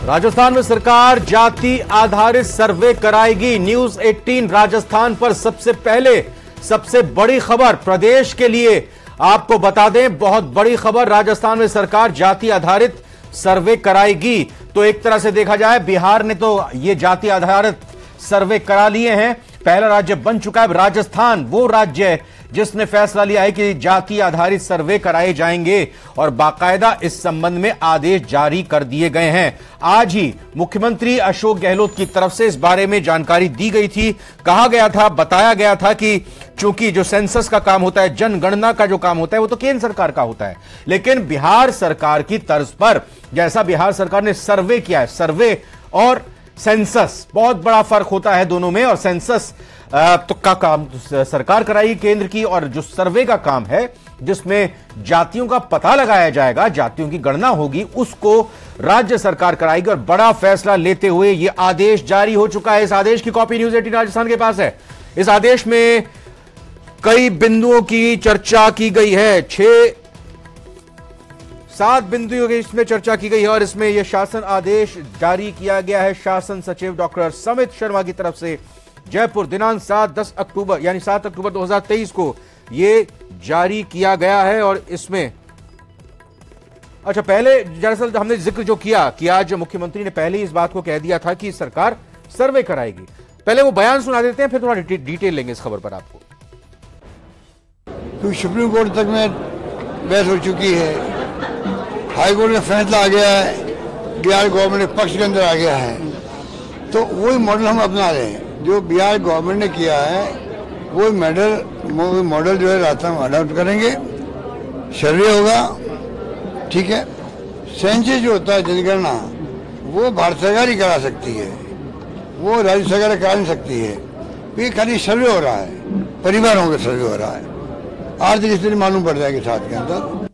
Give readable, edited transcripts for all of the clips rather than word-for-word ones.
राजस्थान में सरकार जाति आधारित सर्वे कराएगी। न्यूज 18 राजस्थान पर सबसे पहले सबसे बड़ी खबर प्रदेश के लिए आपको बता दें, बहुत बड़ी खबर। राजस्थान में सरकार जाति आधारित सर्वे कराएगी। तो एक तरह से देखा जाए बिहार ने तो ये जाति आधारित सर्वे करा लिए हैं, पहला राज्य बन चुका है। राजस्थान वो राज्य है जिसने फैसला लिया है कि जाति आधारित सर्वे कराए जाएंगे और बाकायदा इस संबंध में आदेश जारी कर दिए गए हैं। आज ही मुख्यमंत्री अशोक गहलोत की तरफ से इस बारे में जानकारी दी गई थी। कहा गया था, बताया गया था कि चूंकि जो सेंसस का काम होता है, जनगणना का जो काम होता है, वो तो केंद्र सरकार का होता है, लेकिन बिहार सरकार की तर्ज पर जैसा बिहार सरकार ने सर्वे किया है, सर्वे और सेंसस बहुत बड़ा फर्क होता है दोनों में। और सेंसस तो का काम सरकार कराएगी केंद्र की, और जो सर्वे का काम है जिसमें जातियों का पता लगाया जाएगा, जातियों की गणना होगी, उसको राज्य सरकार कराएगी। और बड़ा फैसला लेते हुए यह आदेश जारी हो चुका है। इस आदेश की कॉपी न्यूज 18 राजस्थान के पास है। इस आदेश में कई बिंदुओं की चर्चा की गई है, 7 बिंदुओं की इसमें चर्चा की गई है और इसमें यह शासन आदेश जारी किया गया है शासन सचिव डॉक्टर समित शर्मा की तरफ से। जयपुर दिनांक 10 अक्टूबर यानी 7 अक्टूबर 2023 को यह जारी किया गया है। और इसमें अच्छा, पहले दरअसल हमने जिक्र जो किया कि आज मुख्यमंत्री ने पहले ही इस बात को कह दिया था कि सरकार सर्वे कराएगी। पहले वो बयान सुना देते हैं, फिर थोड़ा डिटेल लेंगे इस खबर पर आपको। तो सुप्रीम कोर्ट तक में बहस हो चुकी है, हाई कोर्ट में फैसला आ गया है, बिहार गवर्नमेंट के पक्ष के अंदर आ गया है। तो वही मॉडल हम अपना रहे हैं जो बिहार गवर्नमेंट ने किया है, वो मॉडल जो है राजस्थान में अडॉप्ट करेंगे। सर्वे होगा, ठीक है। सेंसस जो होता है, जनगणना, वो भारत सरकार ही करा सकती है, वो राज्य सरकार करा नहीं सकती है। ये खाली सर्वे हो रहा है, परिवारों का सर्वे हो रहा है, आर्थिक स्थिति मालूम पड़ जाएगी साथ के अंदर।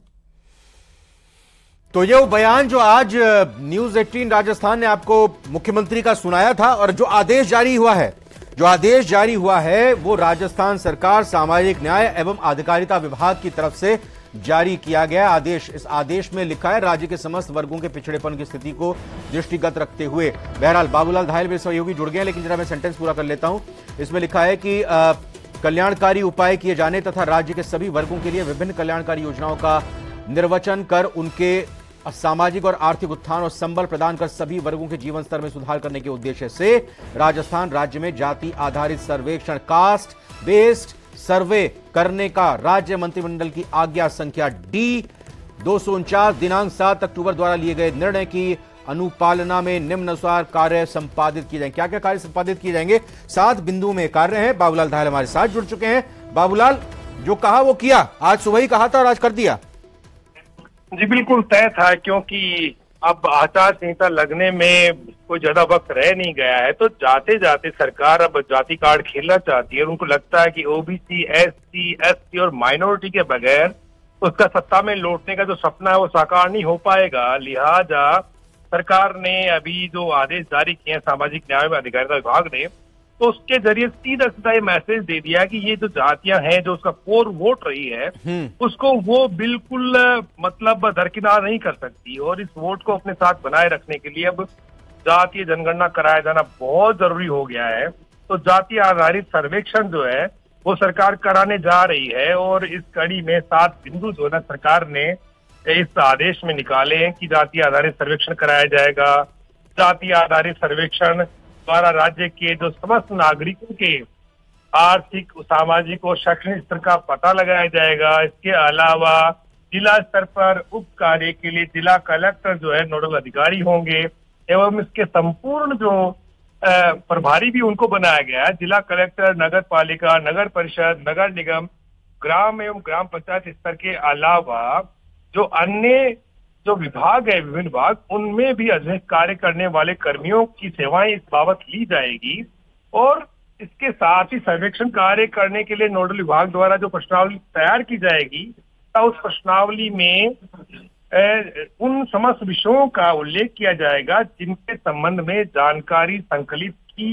तो ये वो बयान जो आज न्यूज 18 राजस्थान ने आपको मुख्यमंत्री का सुनाया था। और जो आदेश जारी हुआ है वो राजस्थान सरकार सामाजिक न्याय एवं अधिकारिता विभाग की तरफ से जारी किया गया आदेश। इस आदेश में लिखा है, राज्य के समस्त वर्गों के पिछड़ेपन की स्थिति को दृष्टिगत रखते हुए। बहरहाल बाबूलाल धायल मेरे सहयोगी जुड़ गए हैं, लेकिन जरा मैं सेंटेंस पूरा कर लेता हूं। इसमें लिखा है कि कल्याणकारी उपाय किए जाने तथा राज्य के सभी वर्गों के लिए विभिन्न कल्याणकारी योजनाओं का निर्वचन कर उनके सामाजिक और आर्थिक उत्थान और संबल प्रदान कर सभी वर्गों के जीवन स्तर में सुधार करने के उद्देश्य से राजस्थान राज्य में जाति आधारित सर्वेक्षण, कास्ट बेस्ड सर्वे करने का राज्य मंत्रिमंडल की आज्ञा संख्या D 249 दिनांक 7 अक्टूबर द्वारा लिए गए निर्णय की अनुपालना में निम्नानुसार कार्य संपादित किए जाएंगे। क्या क्या कार्य संपादित किए जाएंगे? 7 बिंदुओं में कार्य हैं। बाबूलाल धायल हमारे साथ जुड़ चुके हैं। बाबूलाल, जो कहा वो किया, आज सुबह ही कहा था और आज कर दिया। जी बिल्कुल तय था, क्योंकि अब आचार संहिता लगने में कोई ज्यादा वक्त रह नहीं गया है। तो जाते जाते सरकार अब जाति कार्ड खेलना चाहती है। उनको लगता है कि ओबीसी, एससी, एसटी और माइनॉरिटी के बगैर उसका सत्ता में लौटने का जो सपना है वो साकार नहीं हो पाएगा। लिहाजा सरकार ने अभी जो आदेश जारी किए हैं सामाजिक न्याय एवं अधिकारिता विभाग ने, तो उसके जरिए सीधा सीधा ये मैसेज दे दिया कि ये जो जातियां हैं, जो उसका कोर वोट रही है, उसको वो बिल्कुल मतलब दरकिनार नहीं कर सकती। और इस वोट को अपने साथ बनाए रखने के लिए अब जातीय जनगणना कराया जाना बहुत जरूरी हो गया है। तो जाति आधारित सर्वेक्षण जो है वो सरकार कराने जा रही है। और इस कड़ी में 7 बिंदु जो है सरकार ने इस आदेश में निकाले हैं कि जाति आधारित सर्वेक्षण कराया जाएगा। जाति आधारित सर्वेक्षण द्वारा राज्य के जो समस्त नागरिकों के आर्थिक, सामाजिक और शैक्षणिक स्तर का पता लगाया जाएगा। इसके अलावा जिला स्तर पर उप कार्य के लिए जिला कलेक्टर जो है नोडल अधिकारी होंगे एवं इसके संपूर्ण जो प्रभारी भी उनको बनाया गया है। जिला कलेक्टर, नगर पालिका, नगर परिषद, नगर निगम, ग्राम एवं ग्राम पंचायत स्तर के अलावा जो अन्य जो विभाग है, विभिन्न विभाग, उनमें भी अधिक कार्य करने वाले कर्मियों की सेवाएं इस बाबत ली जाएगी। और इसके साथ ही सर्वेक्षण कार्य करने के लिए नोडल विभाग द्वारा जो प्रश्नावली तैयार की जाएगी, उस प्रश्नावली में उन समस्त विषयों का उल्लेख किया जाएगा जिनके संबंध में जानकारी संकलित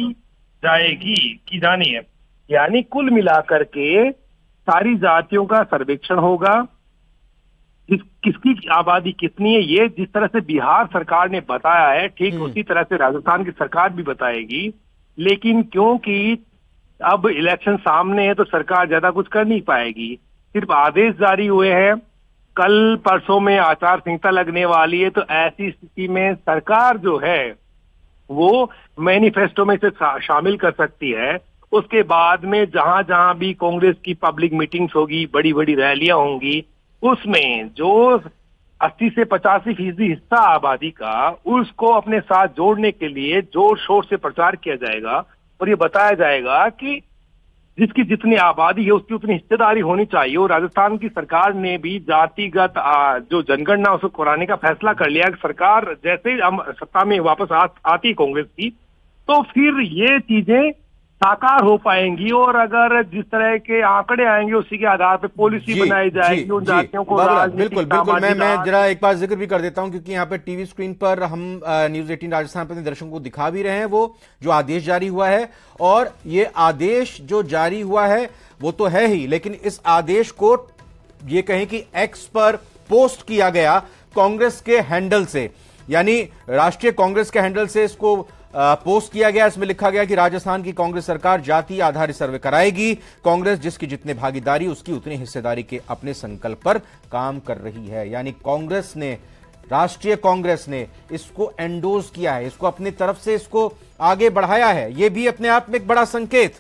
की जानी है। यानी कुल मिलाकर के सारी जातियों का सर्वेक्षण होगा, किसकी आबादी कितनी है, ये जिस तरह से बिहार सरकार ने बताया है ठीक उसी तरह से राजस्थान की सरकार भी बताएगी। लेकिन क्योंकि अब इलेक्शन सामने है तो सरकार ज्यादा कुछ कर नहीं पाएगी। सिर्फ आदेश जारी हुए हैं, कल परसों में आचार संहिता लगने वाली है, तो ऐसी स्थिति में सरकार जो है वो मैनिफेस्टो में से शामिल कर सकती है। उसके बाद में जहां जहां भी कांग्रेस की पब्लिक मीटिंग्स होगी, बड़ी बड़ी रैलियां होंगी, उसमें जो 80 से 85% हिस्सा आबादी का, उसको अपने साथ जोड़ने के लिए जोर शोर से प्रचार किया जाएगा और ये बताया जाएगा कि जिसकी जितनी आबादी है उसकी उतनी हिस्सेदारी होनी चाहिए। और राजस्थान की सरकार ने भी जातिगत जो जनगणना उसको कराने का फैसला कर लिया। सरकार जैसे ही सत्ता में वापस आती कांग्रेस की, तो फिर ये चीजें साकार हो पाएंगी और अगर जिस तरह के आंकड़े आएंगे उसी के आधार पर पॉलिसी बनाई जाएगी उन जातियों को। बिल्कुल बिल्कुल, मैं जरा एक बार जिक्र भी कर देता हूं, क्योंकि यहाँ पे टीवी स्क्रीन पर हम न्यूज 18 राजस्थान पर दर्शकों को दिखा भी रहे हैं वो जो आदेश जारी हुआ है। और ये आदेश जो जारी हुआ है वो तो है ही, लेकिन इस आदेश को ये कहें कि एक्स पर पोस्ट किया गया कांग्रेस के हैंडल से, यानी राष्ट्रीय कांग्रेस के हैंडल से इसको पोस्ट किया गया। इसमें लिखा गया कि राजस्थान की कांग्रेस सरकार जाति आधारित सर्वे कराएगी। कांग्रेस जिसकी जितने भागीदारी उसकी उतनी हिस्सेदारी के अपने संकल्प पर काम कर रही है। यानी कांग्रेस ने, राष्ट्रीय कांग्रेस ने इसको एंडोर्स किया है, इसको अपनी तरफ से इसको आगे बढ़ाया है। यह भी अपने आप में एक बड़ा संकेत,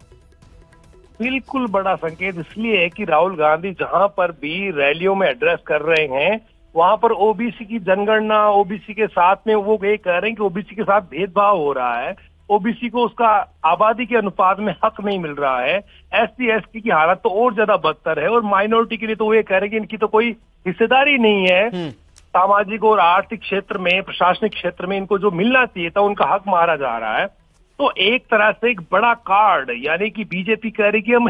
बिल्कुल बड़ा संकेत इसलिए है कि राहुल गांधी जहां पर भी रैलियों में एड्रेस कर रहे हैं वहां पर ओबीसी की जनगणना, ओबीसी के साथ में वो ये कह रहे हैं कि ओबीसी के साथ भेदभाव हो रहा है, ओबीसी को उसका आबादी के अनुपात में हक नहीं मिल रहा है, एससी एसटी की हालत तो और ज्यादा बदतर है, और माइनॉरिटी के लिए तो वो ये कह रहे हैं कि इनकी तो कोई हिस्सेदारी नहीं है सामाजिक और आर्थिक क्षेत्र में, प्रशासनिक क्षेत्र में इनको जो मिलना चाहिए था उनका हक मारा जा रहा है। तो एक तरह से एक बड़ा कार्ड, यानी कि बीजेपी कह रही कि हम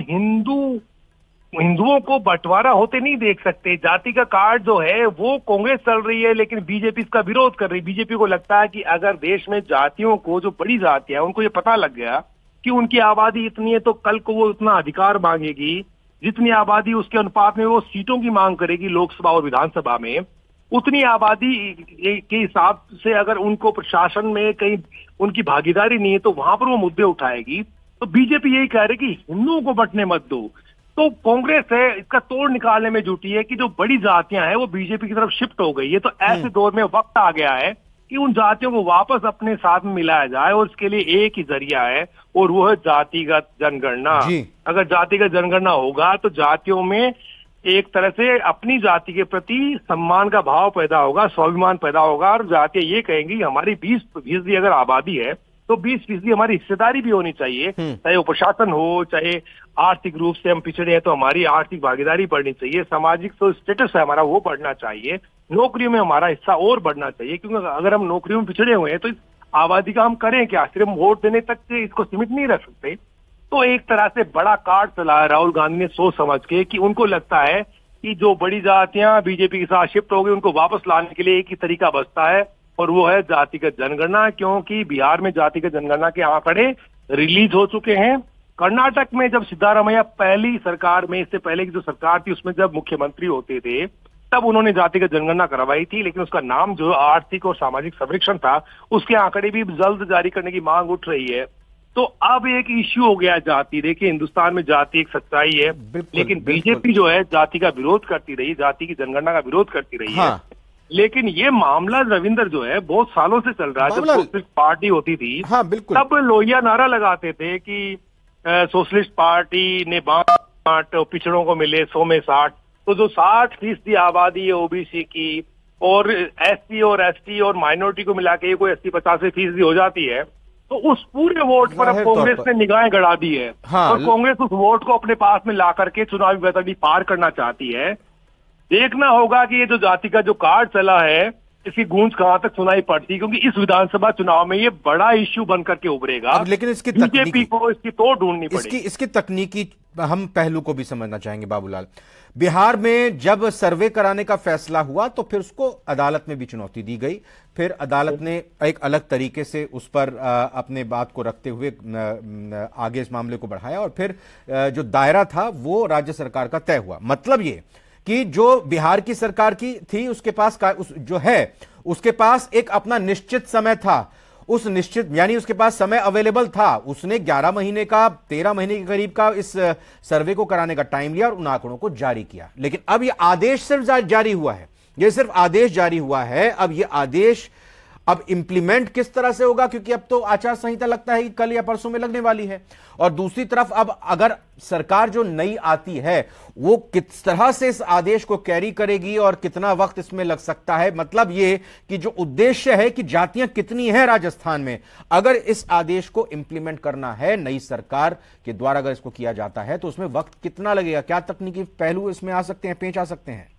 हिंदुओं को बंटवारा होते नहीं देख सकते। जाति का कार्ड जो है वो कांग्रेस चल रही है, लेकिन बीजेपी इसका विरोध कर रही है। बीजेपी को लगता है कि अगर देश में जातियों को, जो बड़ी जातियां हैं, उनको ये पता लग गया कि उनकी आबादी इतनी है तो कल को वो उतना अधिकार मांगेगी, जितनी आबादी उसके अनुपात में वो सीटों की मांग करेगी लोकसभा और विधानसभा में, उतनी आबादी के हिसाब से अगर उनको प्रशासन में कहीं उनकी भागीदारी नहीं है तो वहां पर वो मुद्दे उठाएगी। तो बीजेपी यही कह रही कि हिंदुओं को बंटने मत दो। तो कांग्रेस है इसका तोड़ निकालने में जुटी है कि जो बड़ी जातियां हैं वो बीजेपी की तरफ शिफ्ट हो गई है। तो ऐसे दौर में वक्त आ गया है कि उन जातियों को वापस अपने साथ में मिलाया जाए, और इसके लिए एक ही जरिया है और वो है जातिगत जनगणना। अगर जातिगत जनगणना होगा तो जातियों में एक तरह से अपनी जाति के प्रति सम्मान का भाव पैदा होगा, स्वाभिमान पैदा होगा, और जातियां ये कहेंगी हमारी 20% अगर आबादी है तो 20% हमारी हिस्सेदारी भी होनी चाहिए, चाहे वो प्रशासन हो, चाहे आर्थिक रूप से हम पिछड़े हैं तो हमारी आर्थिक भागीदारी बढ़नी चाहिए, सामाजिक जो स्टेटस है हमारा वो बढ़ना चाहिए, नौकरियों में हमारा हिस्सा और बढ़ना चाहिए। क्योंकि अगर हम नौकरियों में पिछड़े हुए हैं तो इस आबादी का हम करें क्या, सिर्फ वोट देने तक इसको सीमित नहीं रख सकते। तो एक तरह से बड़ा कार्ड चला है राहुल गांधी ने सोच समझ के, कि उनको लगता है कि जो बड़ी जातियां बीजेपी के साथ शिफ्ट हो गई उनको वापस लाने के लिए एक ही तरीका बचता है, और वो है जातिगत जनगणना। क्योंकि बिहार में जातिगत जनगणना के आंकड़े रिलीज हो चुके हैं। कर्नाटक में जब सिद्धारमैया पहली सरकार में, इससे पहले की जो सरकार थी उसमें जब मुख्यमंत्री होते थे तब उन्होंने जातिगत जनगणना करवाई थी, लेकिन उसका नाम जो आर्थिक और सामाजिक सर्वेक्षण था, उसके आंकड़े भी जल्द जारी करने की मांग उठ रही है। तो अब एक इश्यू हो गया जाति। देखिए हिंदुस्तान में जाति एक सच्चाई है, लेकिन बीजेपी जो है जाति का विरोध करती रही, जाति की जनगणना का विरोध करती रही है। लेकिन ये मामला रविंदर जो है बहुत सालों से चल रहा है। जब सोशलिस्ट पार्टी होती थी तब लोहिया नारा लगाते थे कि सोशलिस्ट पार्टी ने बांट, पिछड़ों को मिले 100 में 60। तो जो 60% आबादी है ओबीसी की, और एससी और एसटी और माइनॉरिटी को मिला के कोई 80-85% हो जाती है, तो उस पूरे वोट पर अब कांग्रेस ने निगाहें गड़ा दी है। और कांग्रेस उस वोट को अपने पास में ला करके चुनावी बैतरणी पार करना चाहती है। देखना होगा कि ये जो जाति का जो कार्ड चला है इसकी गूंज कहां तक सुनाई पड़ती है, क्योंकि इस विधानसभा चुनाव में ये बड़ा इश्यू बन करके उभरेगा। लेकिन इसकी बीजेपी को इसकी तोड़ ढूंढनी पड़ेगी। इसकी तकनीकी हम पहलू को भी समझना चाहेंगे बाबूलाल। बिहार में जब सर्वे कराने का फैसला हुआ तो फिर उसको अदालत में भी चुनौती दी गई, फिर अदालत ने एक अलग तरीके से उस पर अपने बात को रखते हुए आगे इस मामले को बढ़ाया, और फिर जो दायरा था वो राज्य सरकार का तय हुआ। मतलब ये कि जो बिहार की सरकार की थी उसके पास जो है उसके पास एक अपना निश्चित समय था, उस निश्चित यानी उसके पास समय अवेलेबल था, उसने 11 महीने का 13 महीने के करीब का इस सर्वे को कराने का टाइम लिया और उन आंकड़ों को जारी किया। लेकिन अब यह आदेश सिर्फ जारी हुआ है, यह सिर्फ आदेश जारी हुआ है। अब यह आदेश अब इंप्लीमेंट किस तरह से होगा, क्योंकि अब तो आचार संहिता लगता है कि कल या परसों में लगने वाली है। और दूसरी तरफ अब अगर सरकार जो नई आती है वो किस तरह से इस आदेश को कैरी करेगी और कितना वक्त इसमें लग सकता है। मतलब ये कि जो उद्देश्य है कि जातियां कितनी हैं राजस्थान में, अगर इस आदेश को इंप्लीमेंट करना है नई सरकार के द्वारा, अगर इसको किया जाता है तो उसमें वक्त कितना लगेगा, क्या तकनीकी पहलू इसमें आ सकते हैं, पेंच आ सकते हैं?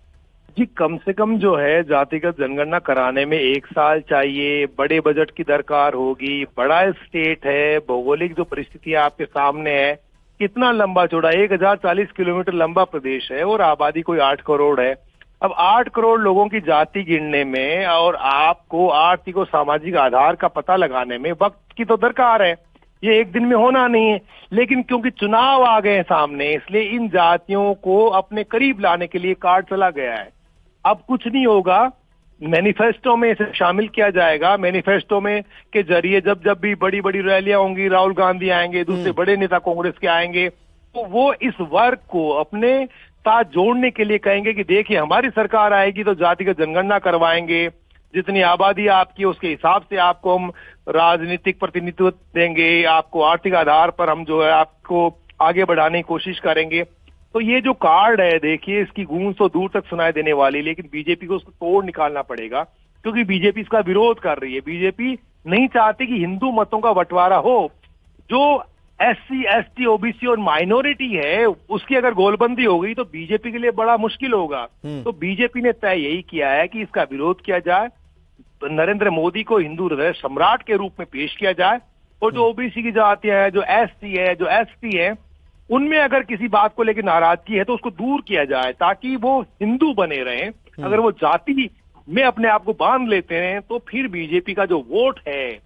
जी, कम से कम जो है जातिगत जनगणना कराने में 1 साल चाहिए, बड़े बजट की दरकार होगी, बड़ा स्टेट है, भौगोलिक जो परिस्थितियां आपके सामने है, कितना लंबा चौड़ा 1040 किलोमीटर लंबा प्रदेश है और आबादी कोई 8 करोड़ है। अब 8 करोड़ लोगों की जाति गिनने में और आपको आर्थिक और सामाजिक आधार का पता लगाने में वक्त की तो दरकार है, ये एक दिन में होना नहीं है। लेकिन क्योंकि चुनाव आ गए हैं सामने, इसलिए इन जातियों को अपने करीब लाने के लिए कार्ड चला गया है। अब कुछ नहीं होगा, मैनिफेस्टो में इसे शामिल किया जाएगा। मैनिफेस्टो में के जरिए जब जब भी बड़ी बड़ी रैलियां होंगी, राहुल गांधी आएंगे, दूसरे बड़े नेता कांग्रेस के आएंगे, तो वो इस वर्ग को अपने साथ जोड़ने के लिए कहेंगे कि देखिए हमारी सरकार आएगी तो जातिगत जनगणना करवाएंगे, जितनी आबादी आपकी उसके हिसाब से आपको हम राजनीतिक प्रतिनिधित्व देंगे, आपको आर्थिक आधार पर हम जो है आपको आगे बढ़ाने की कोशिश करेंगे। तो ये जो कार्ड है देखिए, इसकी गूंज तो दूर तक सुनाई देने वाली, लेकिन बीजेपी को उसको तोड़ निकालना पड़ेगा, क्योंकि बीजेपी इसका विरोध कर रही है। बीजेपी नहीं चाहती कि हिंदू मतों का बंटवारा हो। जो SC, ST, OBC और माइनॉरिटी है उसकी अगर गोलबंदी हो गई तो बीजेपी के लिए बड़ा मुश्किल होगा। तो बीजेपी ने तय यही किया है कि इसका विरोध किया जाए, नरेंद्र मोदी को हिंदू हृदय सम्राट के रूप में पेश किया जाए, और जो OBC की जातियां हैं, जो SC है, जो ST है, उनमें अगर किसी बात को लेकर नाराजगी है तो उसको दूर किया जाए ताकि वो हिंदू बने रहें। अगर वो जाति में अपने आप को बांध लेते हैं तो फिर बीजेपी का जो वोट है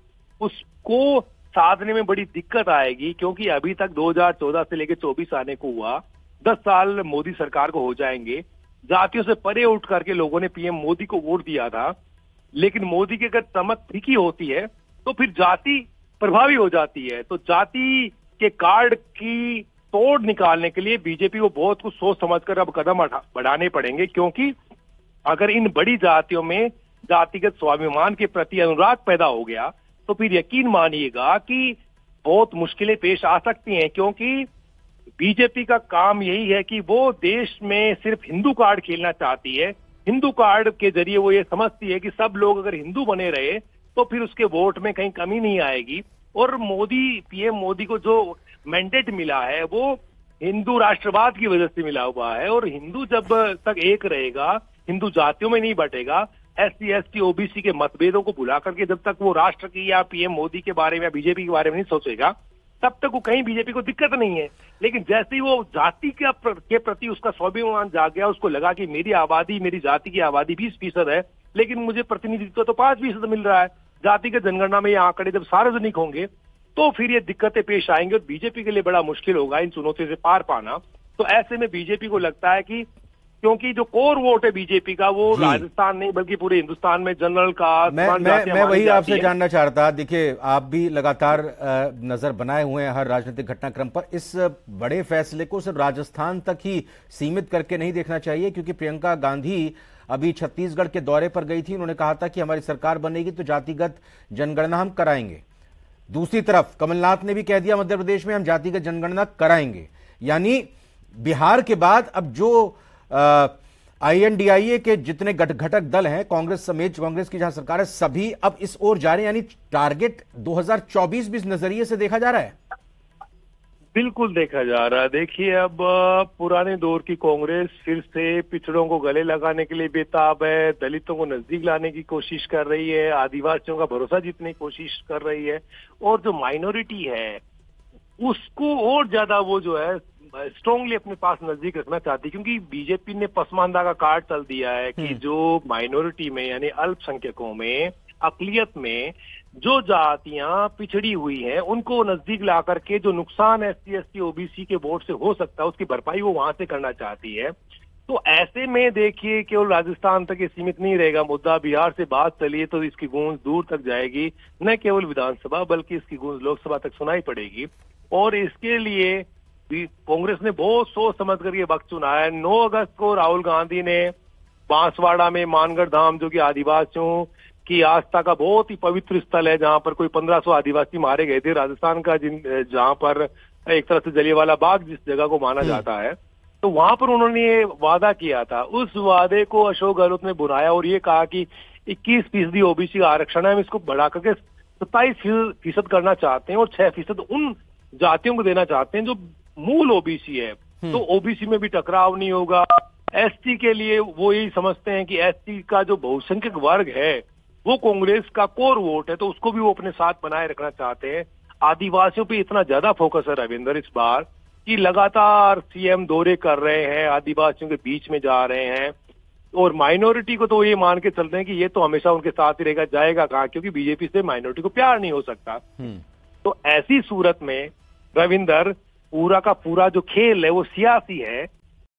उसको साधने में बड़ी दिक्कत आएगी, क्योंकि अभी तक 2014 से लेकर 24 आने को हुआ, 10 साल मोदी सरकार को हो जाएंगे। जातियों से परे उठ करके लोगों ने PM मोदी को वोट दिया था, लेकिन मोदी की अगर तमक फीकी होती है तो फिर जाति प्रभावी हो जाती है। तो जाति के कार्ड की तोड़ निकालने के लिए बीजेपी को बहुत कुछ सोच समझकर अब कदम बढ़ाने पड़ेंगे, क्योंकि अगर इन बड़ी जातियों में जातिगत स्वाभिमान के प्रति अनुराग पैदा हो गया तो फिर यकीन मानिएगा कि बहुत मुश्किलें पेश आ सकती हैं। क्योंकि बीजेपी का काम यही है कि वो देश में सिर्फ हिंदू कार्ड खेलना चाहती है। हिंदू कार्ड के जरिए वो ये समझती है कि सब लोग अगर हिंदू बने रहे तो फिर उसके वोट में कहीं कमी नहीं आएगी। और मोदी, PM मोदी को जो मैंडेट मिला है वो हिंदू राष्ट्रवाद की वजह से मिला हुआ है, और हिंदू जब तक एक रहेगा, हिंदू जातियों में नहीं बटेगा, SC, ST, OBC के मतभेदों को भुला करके जब तक वो राष्ट्र की या PM मोदी के बारे में या बीजेपी के बारे में नहीं सोचेगा, तब तक वो कहीं बीजेपी को दिक्कत नहीं है। लेकिन जैसे ही वो जाति के प्रति उसका स्वाभिमान जाग गया, उसको लगा कि मेरी आबादी, मेरी जाति की आबादी 20% है, लेकिन मुझे प्रतिनिधित्व तो 5% मिल रहा है, जाति के जनगणना में ये आंकड़े जब सार्वजनिक होंगे तो फिर ये दिक्कतें पेश आएंगे और बीजेपी के लिए बड़ा मुश्किल होगा इन चुनौतियों से पार पाना। तो ऐसे में बीजेपी को लगता है कि क्योंकि जो कोर वोट है बीजेपी का वो राजस्थान नहीं बल्कि पूरे हिंदुस्तान में जनरल कास्ट, मैं वही आपसे जानना चाह रहा था। देखिए, आप भी लगातार नजर बनाए हुए हैं हर राजनीतिक घटनाक्रम पर। इस बड़े फैसले को सिर्फ राजस्थान तक ही सीमित करके नहीं देखना चाहिए, क्योंकि प्रियंका गांधी अभी छत्तीसगढ़ के दौरे पर गई थी। उन्होंने कहा था कि हमारी सरकार बनेगी तो जातिगत जनगणना हम कराएंगे। दूसरी तरफ कमलनाथ ने भी कह दिया मध्य प्रदेश में हम जातिगत जनगणना कराएंगे। यानी बिहार के बाद अब जो INDIA के जितने घटक दल हैं, कांग्रेस समेत, कांग्रेस की जहां सरकार है, सभी अब इस ओर जा रहे हैं। यानी टारगेट 2024 भी इस नजरिए से देखा जा रहा है। बिल्कुल देखा जा रहा है। देखिए, अब पुराने दौर की कांग्रेस फिर से पिछड़ों को गले लगाने के लिए बेताब है, दलितों को नजदीक लाने की कोशिश कर रही है, आदिवासियों का भरोसा जीतने की कोशिश कर रही है, और जो माइनॉरिटी है उसको और ज्यादा वो जो है स्ट्रांगली अपने पास नजदीक रखना चाहती है। क्योंकि बीजेपी ने पसमानदा का कार्ड चल दिया है कि जो माइनॉरिटी में यानी अल्पसंख्यकों में, अकलियत में जो जातियां पिछड़ी हुई हैं उनको नजदीक ला करके जो नुकसान SC, ST, OBC के वोट से हो सकता है उसकी भरपाई वो वहां से करना चाहती है। तो ऐसे में देखिए केवल राजस्थान तक ये सीमित नहीं रहेगा मुद्दा। बिहार से बात चलिए तो इसकी गूंज दूर तक जाएगी, न केवल विधानसभा बल्कि इसकी गूंज लोकसभा तक सुनाई पड़ेगी। और इसके लिए भी कांग्रेस ने बहुत सोच समझ कर ये वक्त चुना है। 9 अगस्त को राहुल गांधी ने बांसवाड़ा में मानगढ़ धाम, जो कि आदिवासियों की आस्था का बहुत ही पवित्र स्थल है, जहां पर कोई 1500 आदिवासी मारे गए थे, राजस्थान का, जहां पर एक तरह से जलियांवाला बाग जिस जगह को माना जाता है, तो वहां पर उन्होंने ये वादा किया था। उस वादे को अशोक गहलोत ने बुराया और ये कहा कि 21% ओबीसी आरक्षण है, हम इसको बढ़ा करके 27% करना चाहते हैं और 6% उन जातियों को देना चाहते हैं जो मूल ओबीसी है। तो ओबीसी में भी टकराव नहीं होगा। एसटी के लिए वो यही समझते हैं कि एसटी का जो बहुसंख्यक वर्ग है वो कांग्रेस का कोर वोट है, तो उसको भी वो अपने साथ बनाए रखना चाहते हैं। आदिवासियों पे इतना ज्यादा फोकस है रविंदर इस बार कि लगातार सीएम दौरे कर रहे हैं, आदिवासियों के बीच में जा रहे हैं, और माइनॉरिटी को तो ये मान के चलते हैं कि ये तो हमेशा उनके साथ ही रहेगा, जाएगा कहाँ, क्योंकि बीजेपी से माइनॉरिटी को प्यार नहीं हो सकता। तो ऐसी सूरत में रविंदर पूरा का पूरा जो खेल है वो सियासी है।